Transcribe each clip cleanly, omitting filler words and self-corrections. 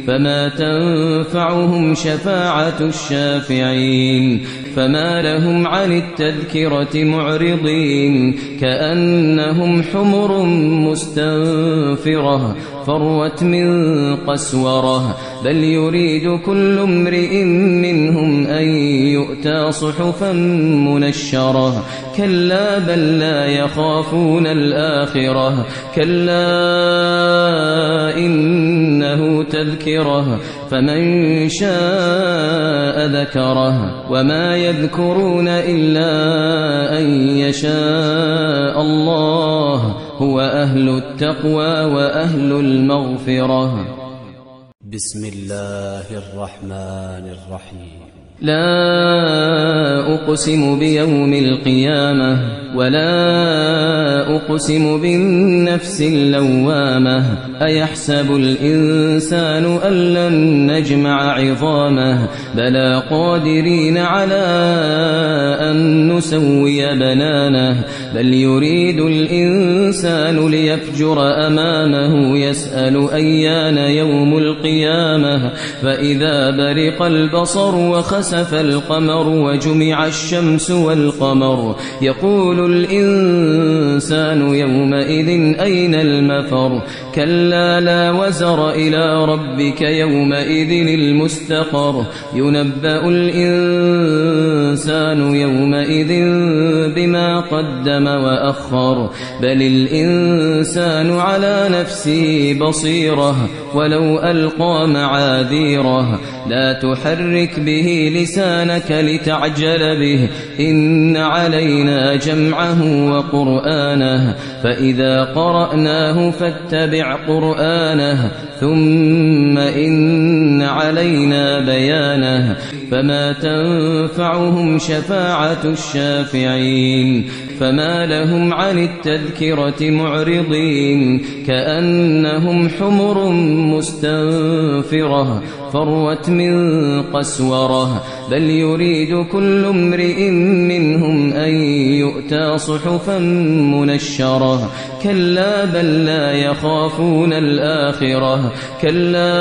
فما تنفعهم شفاعة الشافعين فما لهم عن التذكرة معرضين كأنهم حمر مستنفرة فروت من قسورة بل يريد كل امرئ منهم أن يؤتى صحفا منشرة كلا بل لا يخافون الآخرة كلا إنه تذكرة فمن شاء ذكره وما يذكرون إلا أن يشاء الله هو أهل التقوى وأهل المغفرة. بسم الله الرحمن الرحيم. لا أقسم بيوم القيامة ولا أقسم بالنفس اللوامة أيحسب الإنسان أن لن نجمع عظامه بلى قادرين على أن نسوي بنانه بل يريد الإنسان ليفجر أمامه يسأل أيان يوم القيامة فإذا برق البصر وخسف القمر وجمع الشمس والقمر يقول الإنسان يومئذ أين المفر كلا لا وزر إلى ربك يومئذ المستقر ينبأ الإنسان يومئذ بما قدم وأخر بل الإنسان على نفسه بصيرة ولو ألقى معاذيره لا تحرك به لسانك لتعجل به إن علينا جمعه وقرآنه فإذا قرأناه فاتبع قرآنه ثم إن علينا بيانه فما تنفعهم شفاعة الشافعين فما لهم عن التذكرة معرضين كأنهم حمر مستنفرة فروت من قسورة بل يريد كل امرئ منهم أن يؤتى صحفا منشرة كلا بل لا يخافون الآخرة كلا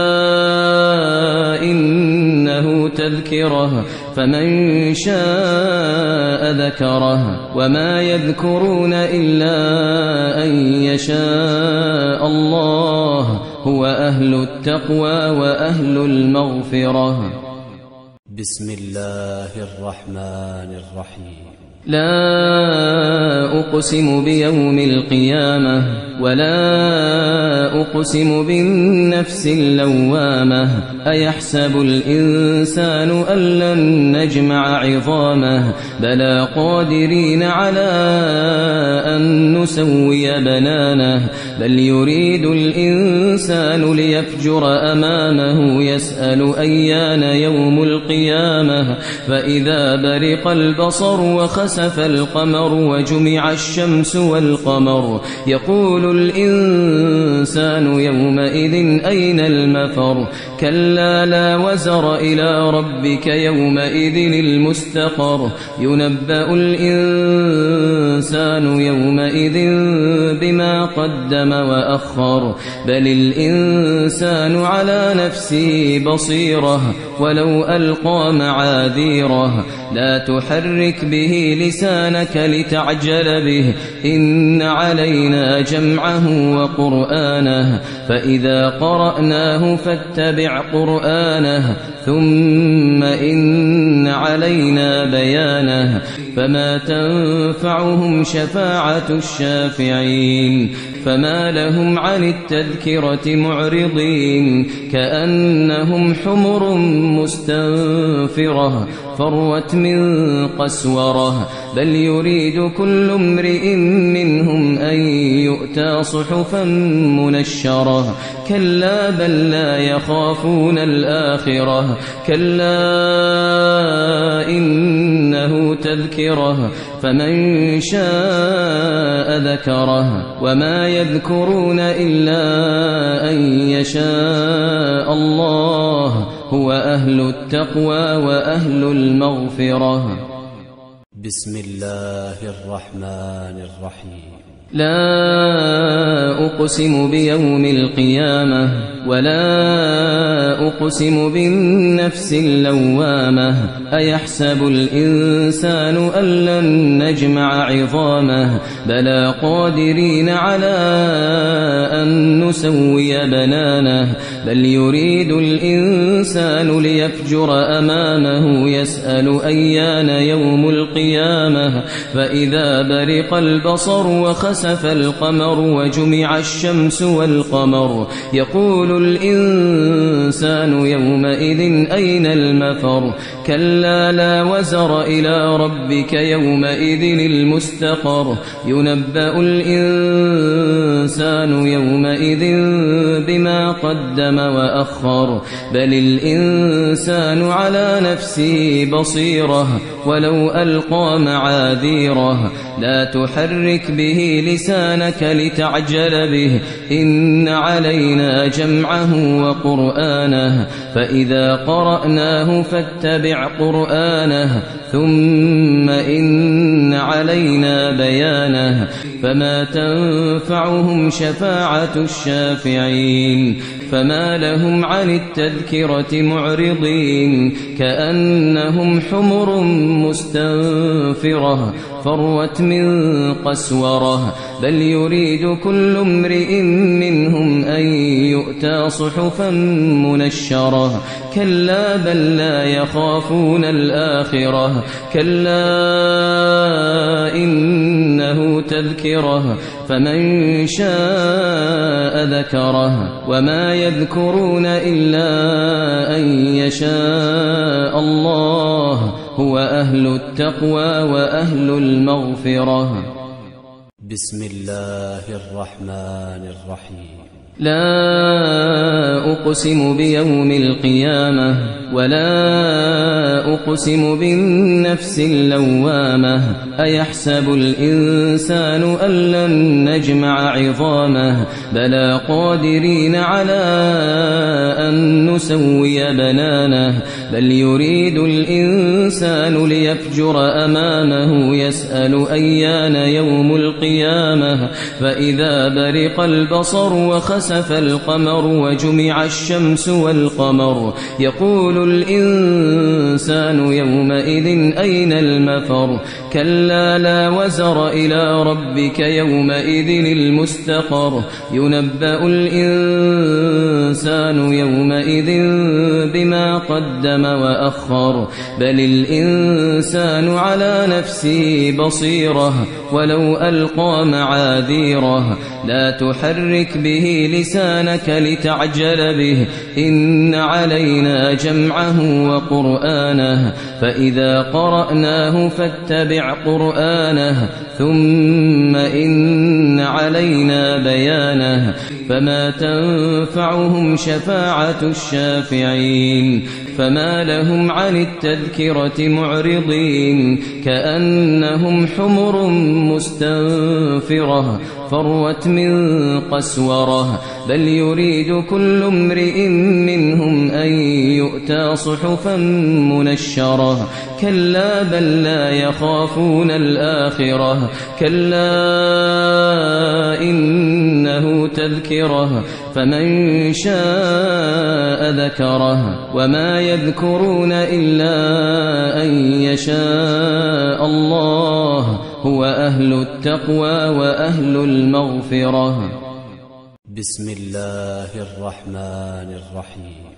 إنه تذكرة فمن شاء ذكره وما يذكرون إلا أن يشاء الله هو أهل التقوى وأهل المغفرة. بسم الله الرحمن الرحيم. لا أقسم بيوم القيامة ولا أقسم بالنفس اللوامة أيحسب الإنسان أن لن نجمع عظامه بلى قادرين على أن نسوي بنانه بل يريد الإنسان ليفجر أمامه يسأل أيان يوم القيامة فإذا برق البصر وخسف القمر وجمع الشمس والقمر يقول الإنسان يومئذ أين المفر كلا لا وزر إلى ربك يومئذ المستقر ينبأ الإنسان يومئذ بما قدم وأخر بل الإنسان على نفسه بصيرة ولو ألقى معاذيره لا تحرك به لسانك لتعجل به إن علينا جمعه وقرآنه فإذا قرأناه فاتبع قرآنه ثم إن علينا بيانه فما تنفعهم شفاعة الشافعين فما لهم عن التذكرة معرضين كأنهم حمر مستنفرة فروت من قسورة بل يريد كل امرئ منهم أن يؤتى صحفا منشرة كلا بل لا يخافون الآخرة كلا إنه تذكرة فمن شاء ذكره وما يذكرون إلا أن يشاء الله هو أهل التقوى وأهل المغفرة. بسم الله الرحمن الرحيم. لا أقسم بيوم القيامة ولا أقسم بالنفس اللوامة أيحسب الإنسان أن لن نجمع عظامه بلى قادرين على أن نسوي بنانه بل يريد الإنسان ليفجر أمامه يسأل أيان يوم القيامة فإذا برق البصر وخسف القمر وجمع الشمس والقمر يقول الإنسان يومئذ أين المفر كلا لا وزر إلى ربك يومئذ المستقر ينبأ الإنسان يومئذ بما قدم وأخر بل الإنسان على نفسه بصيرة ولو ألقى معاذيره لا تحرك به لسانك لتعجل به إن علينا جمعه وقرآنه فإذا قرأناه فاتبع قرآنه ثم إن علينا بيانه فما تنفعهم شفاعة الشافعين فما لهم عن التذكرة معرضين كأنهم حمر مستنفرة فروت من قسورة بل يريد كل امرئ منهم أن يؤتى صحفا منشرة كلا بل لا يخافون الآخرة كلا إنه تذكرة فمن شاء ذكره وما يذكرون إلا أن يشاء الله هو أهل التقوى وأهل المغفرة بسم الله الرحمن الرحيم لا أقسم بيوم القيامة ولا أقسم بالنفس اللوامة أيحسب الإنسان أن لن نجمع عظامه بلى قادرين على أن نسوي بنانه بل يريد الإنسان ليفجر أمامه يسأل أيان يوم القيامة فإذا برق البصر وخسف القمر وجمع الشمس والقمر يقول الإنسان يومئذ أين المفر كلا لا وزر إلى ربك يومئذ المستقر ينبأ الإنسان يومئذ بما قدم وأخر بل الإنسان على نفسه بصيرة ولو ألقى معاذيره لا تحرك به لسانك لتعجل به إن علينا جمعه وقرآنه فإذا قرأناه فاتبع قرآنه ثم إن علينا بيانه فما تنفعهم شفاعة الشافعين فما لهم عن التذكرة معرضين كأنهم حمر مستنفرة فروت من قسورة بل يريد كل امرئ منهم أن يؤتى صحفا منشرة كلا بل لا يخافون الآخرة كلا إنه تذكرة فمن شاء ذكره وما يذكرون إلا أن يشاء الله هو أهل التقوى وأهل المغفرة بسم الله الرحمن الرحيم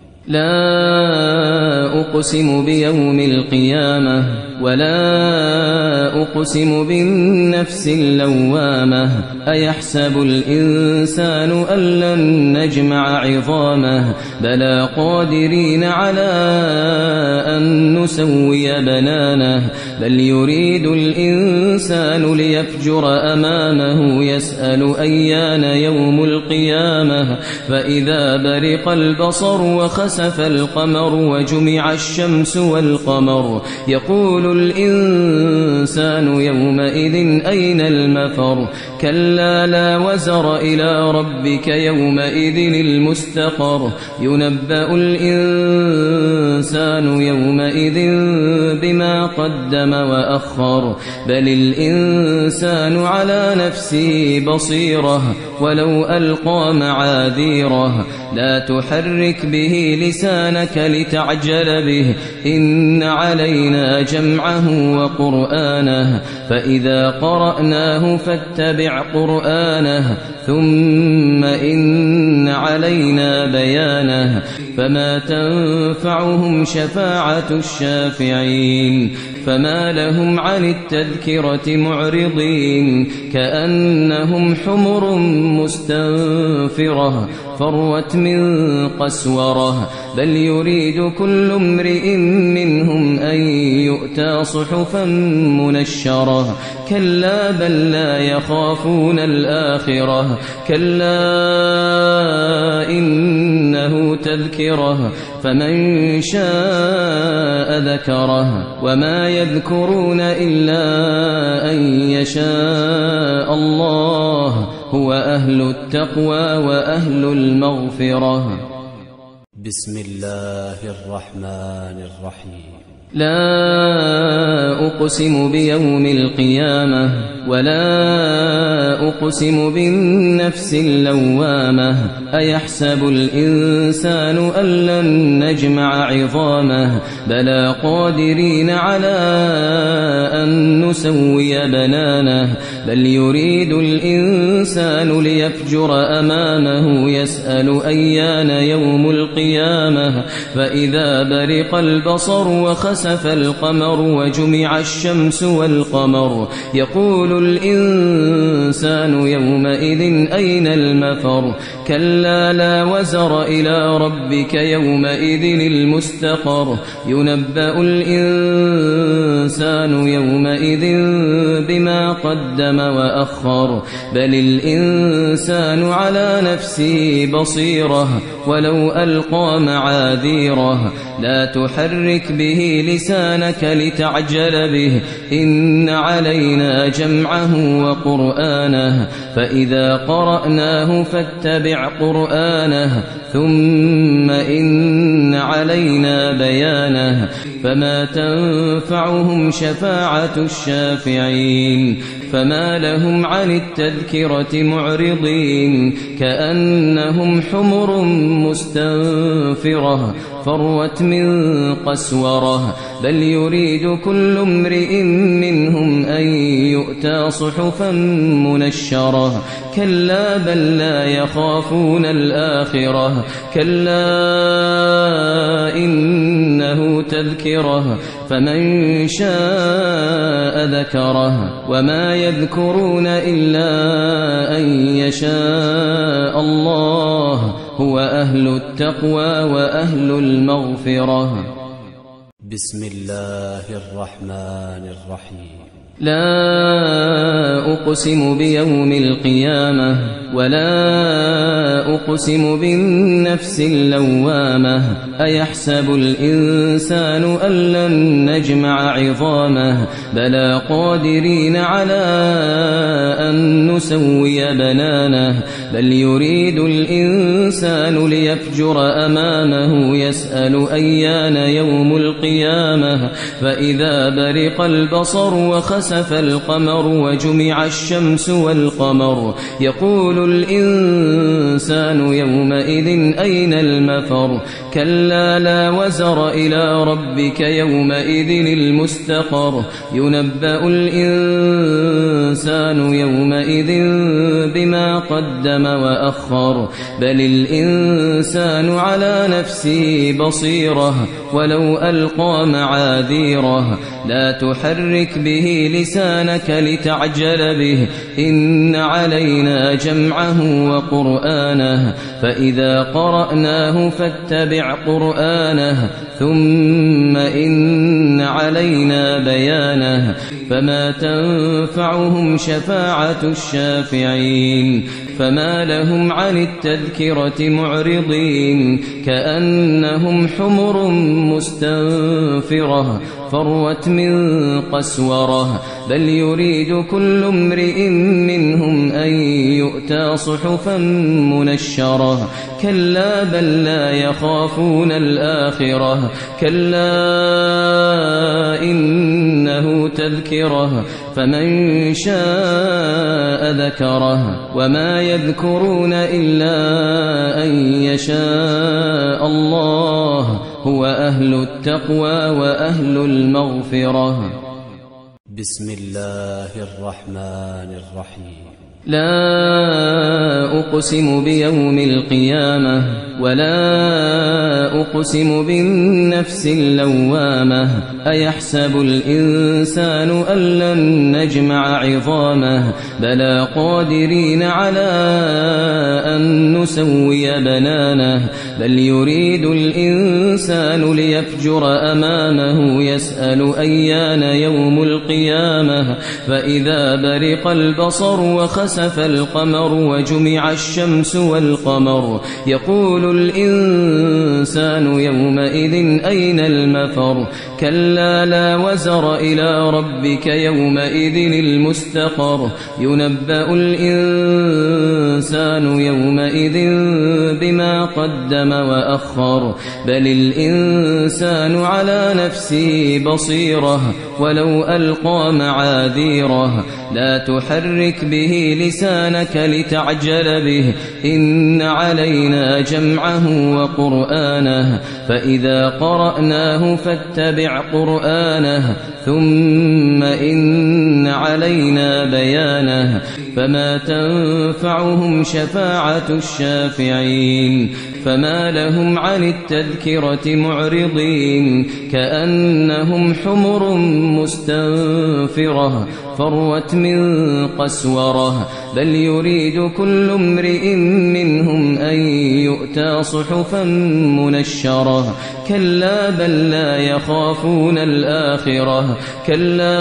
لا أقسم بيوم القيامة ولا أقسم بالنفس اللوامة أيحسب الإنسان أن لن نجمع عظامه بلى قادرين على أن نسوي بنانه بل يريد الإنسان ليفجر أمامه يسأل أيان يوم القيامة فإذا برق البصر وخسف القمر وجمع الشمس والقمر يقول الإنسان يومئذ أين المفر كلا لا وزر إلى ربك يومئذ المستقر ينبأ الإنسان يومئذ بما بما قدم وأخر بل الإنسان على نفسه بصيرة ولو ألقى معاذيره لا تحرك به لسانك لتعجل به إن علينا جمعه وقرآنه فإذا قرأناه فاتبع قرآنه ثم إن علينا بيانه فما تنفعهم شفاعة الشافعين فما لهم عن التذكرة معرضين كأنهم حمر مستنفرة فروت من قسورة بل يريد كل امرئ منهم أن يؤتى صحفا منشرة كلا بل لا يخافون الآخرة كلا إنه تذكرة فمن شاء ذكره وما يذكرون إلا أن يشاء الله هو أهل التقوى وأهل المغفرة. بسم الله الرحمن الرحيم. لا أقسم بيوم القيامة ولا أقسم بالنفس اللوامة أيحسب الإنسان أن لن نجمع عظامه بلى قادرين على أن نسوي بنانه بل يريد الإنسان ليفجر أمامه يسأل أيان يوم القيامة فإذا برق البصر وخسف القمر وجمع الشمس والقمر يقول الإنسان يومئذ أين المفر كلا لا وزر إلى ربك يومئذ المستقر ينبأ الإنسان يومئذ بما قدم وأخر بل الإنسان على نفسه بصيرة ولو ألقى معاذيره لا تحرك به لسانك لتعجل به إن علينا جمعه وقرآنه فإذا قرأناه فاتبع قرآنه ثم إن علينا بيانه فما تنفعهم شفاعة الشافعين فما لهم عن التذكرة معرضين كأنهم حمر مستنفرة فروت من قسورة بل يريد كل امرئ منهم أن يؤتى صحفا منشرة كلا بل لا يخافون الآخرة كلا إنه تذكرة فمن شاء ذكره وما يذكرون إلا أن يشاء الله هو أهل التقوى وأهل المغفرة. بسم الله الرحمن الرحيم. لا أقسم بيوم القيامة ولا أقسم بالنفس اللوامة أيحسب الإنسان أن لن نجمع عظامه بلى قادرين على أن نسوي بنانه بل يريد الإنسان ليفجر أمامه يسأل أيان يوم القيامة فإذا برق البصر وخسف القمر وجمع الشمس والقمر يقول الإنسان يومئذ أين المفر كلا لا وزر إلى ربك يومئذ المستقر ينبأ الإنسان يومئذ بما قدم وأخر بل الإنسان على نفسه بصيرة ولو ألقى معاذيره لا تحرك به لسانك لتعجل به إن علينا جمعه وقرآنه فإذا قرأناه فاتبع قرآنه ثم إن علينا بيانه فما تنفعهم شفاعة الشافعين فما لهم عن التذكرة معرضين كأنهم حمر مستنفرة فروت من قسورة بل يريد كل امرئ منهم أن يؤتى صحفا منشرة كلا بل لا يخافون الآخرة كلا إنه تذكرة فمن شاء ذكره وما يذكرون إلا أن يشاء الله هو أهل التقوى وأهل المغفرة. بسم الله الرحمن الرحيم. لا أقسم بيوم القيامة ولا أقسم بالنفس اللوامة أيحسب الإنسان أن لن نجمع عظامه بلى قادرين على أن نسوي بنانه بل يريد الإنسان ليفجر أمامه يسأل أيان يوم القيامة فإذا برق البصر وخسف القمر وجمع الشمس والقمر يقول الإنسان يومئذ أين المفر كلا لا وزر إلى ربك يومئذ المستقر ينبأ الإنسان يومئذ بما قدم وأخر بل الإنسان على نفسه بصيرة ولو ألقى معاذيره لا تحرك به لسانك لتعجل به إن علينا جمعه وقرآنه فإذا قرأناه فاتبع قرآنه ثم إن علينا بيانه فما تنفعهم شفاعة الشافعين فما لهم عن التذكرة معرضين كأنهم حمر مستنفرة فروت من قسورة بل يريد كل امرئ منهم أن يؤتى صحفا منشرة كلا بل لا يخافون الآخرة كلا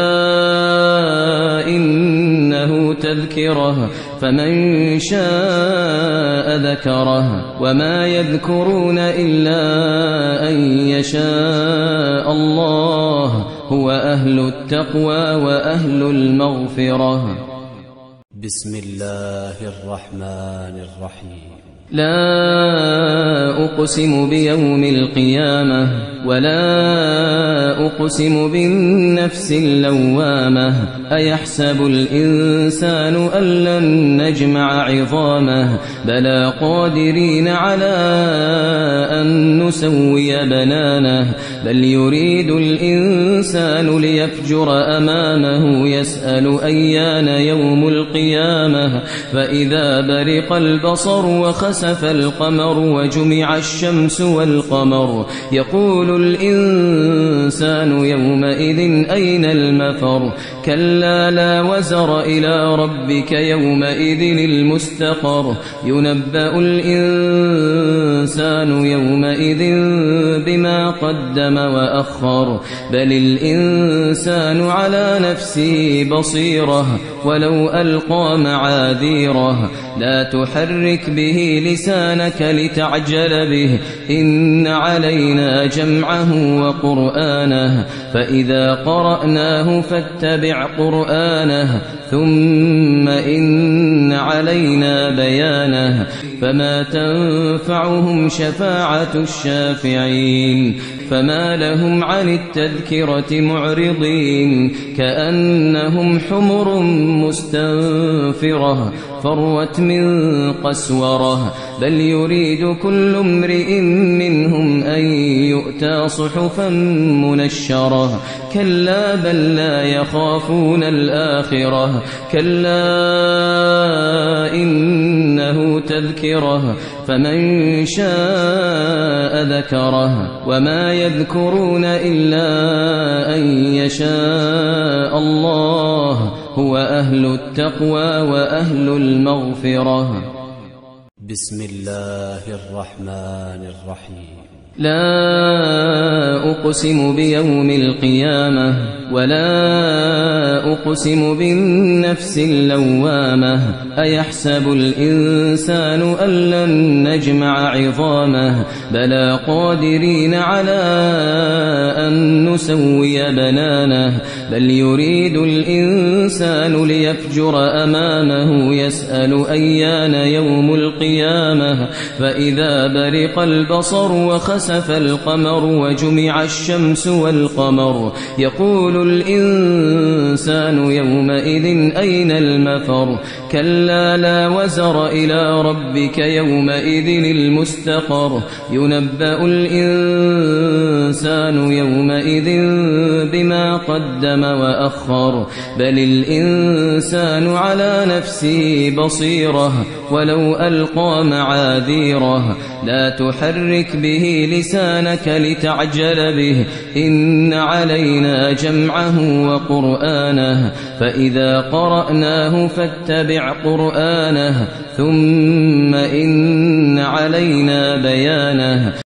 إنه تذكرة فمن شاء ذكره وما يذكرون إلا أن يشاء الله هو أهل التقوى وأهل المغفرة. بسم الله الرحمن الرحيم. لا أقسم بيوم القيامة ولا أقسم بالنفس اللوامة أيحسب الإنسان أن لن نجمع عظامه بلى قادرين على أن نسوي بنانه بل يريد الإنسان ليفجر أمامه يسأل أيان يوم القيامة فإذا برق البصر وخسف القمر وجمع الشمس والقمر يقول الإنسان يومئذ أين المفر كلا لا وزر إلى ربك يومئذ المستقر ينبأ الإنسان يومئذ بما قدم وأخر بل الإنسان على نفسه بصيرة ولو ألقى معاذيره لا تحرك به لسانك لتعجل به إن علينا جمعه وقرآنه فإذا قرأناه فاتبع قرآنه ثم إن علينا بيانه فما تنفعهم شفاعة الشافعين فما لهم عن التذكرة معرضين كأنهم حمر مستنفرة فروت من قسورة بل يريد كل امرئ منهم أن يؤتى صحفا منشرة كلا بل لا يخافون الآخرة كلا إنه تذكرة فمن شاء ذكره وما يذكرون إلا أن يشاء الله هو أهل التقوى وأهل المغفرة. بسم الله الرحمن الرحيم. لا أقسم بيوم القيامة ولا أقسم بالنفس اللوامة أيحسب الإنسان أن لن نجمع عظامه بلى قادرين على أن نسوي بنانه بل يريد الإنسان ليفجر أمامه يسأل أيان يوم القيامة فإذا برق البصر وخسف القمر وجمع الشمس والقمر يقول الإنسان يومئذ أين المفر كلا لا وزر إلى ربك يومئذ المستقر ينبأ الإنسان يومئذ بما قدم وأخر بل الإنسان على نفسه بصيرة ولو ألقى معاذيره لا تحرك به لسانك لتعجل به إن علينا جمعه وقرآنه فإذا قرأناه فاتبع قرآنه ثم إن علينا بيانه